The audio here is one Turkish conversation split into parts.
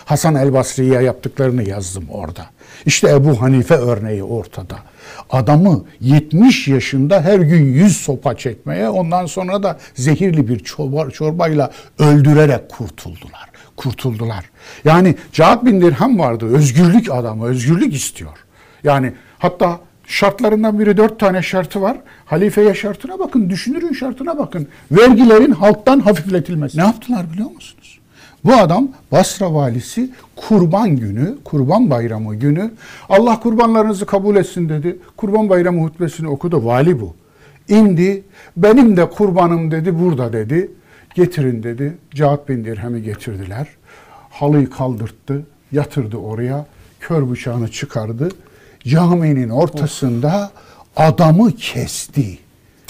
Hasan el-Basri'ye yaptıklarını yazdım orada. İşte Ebu Hanife örneği ortada. Adamı 70 yaşında her gün 100 sopa çekmeye, ondan sonra da zehirli bir çorbayla öldürerek kurtuldular. Yani Caad bin Dirhem vardı, özgürlük adamı, özgürlük istiyor. Yani hatta şartlarından biri 4 tane şartı var. Halifeye şartına bakın, düşünürün şartına bakın. Vergilerin halktan hafifletilmesi. Ne yaptılar biliyor musunuz? Bu adam Basra valisi Kurban günü, Kurban Bayramı günü Allah kurbanlarınızı kabul etsin dedi. Kurban Bayramı hutbesini okudu. Vali bu. İndi, benim de kurbanım dedi, burada dedi. Getirin dedi. Caad bin Dirhem'i getirdiler. Halıyı kaldırttı, yatırdı oraya. Kör bıçağını çıkardı. Caminin ortasında adamı kesti.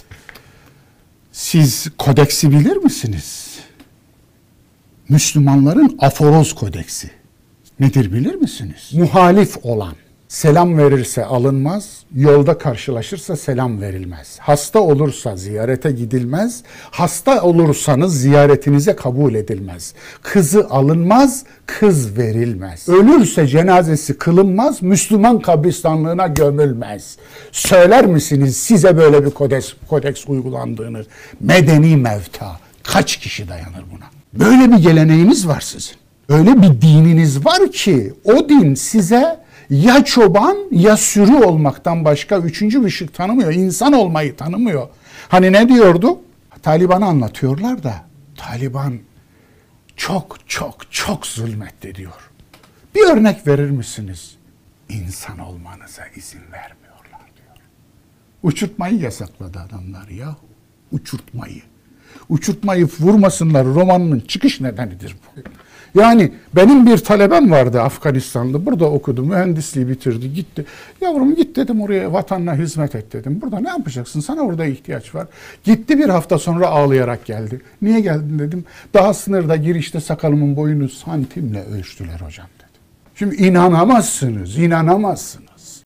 Siz kodeksi bilir misiniz? Müslümanların aforoz kodeksi. Nedir bilir misiniz? Muhalif olan selam verirse alınmaz, yolda karşılaşırsa selam verilmez. Hasta olursa ziyarete gidilmez, hasta olursanız ziyaretinize kabul edilmez. Kızı alınmaz, kız verilmez. Ölürse cenazesi kılınmaz, Müslüman kabristanlığına gömülmez. Söyler misiniz size böyle bir kodeks uygulandığını? Medeni mevta. Kaç kişi dayanır buna? Böyle bir geleneğiniz var sizin. Öyle bir dininiz var ki o din size ya çoban ya sürü olmaktan başka üçüncü bir şey tanımıyor. İnsan olmayı tanımıyor. Hani ne diyordu? Taliban'ı anlatıyorlar da Taliban çok zulmetti diyor. Bir örnek verir misiniz? İnsan olmanıza izin vermiyorlar diyor. Uçurtmayı yasakladı adamlar ya. Uçurtmayı vurmasınlar romanının çıkış nedenidir bu. Yani benim bir talebem vardı Afganistanlı. Burada okudu, mühendisliği bitirdi, gitti. Yavrum git dedim oraya, vatanına hizmet et dedim. Burada ne yapacaksın? Sana orada ihtiyaç var. Gitti, bir hafta sonra ağlayarak geldi. Niye geldin dedim. Daha sınırda girişte sakalımın boyunu santimle ölçtüler hocam dedi. Şimdi inanamazsınız.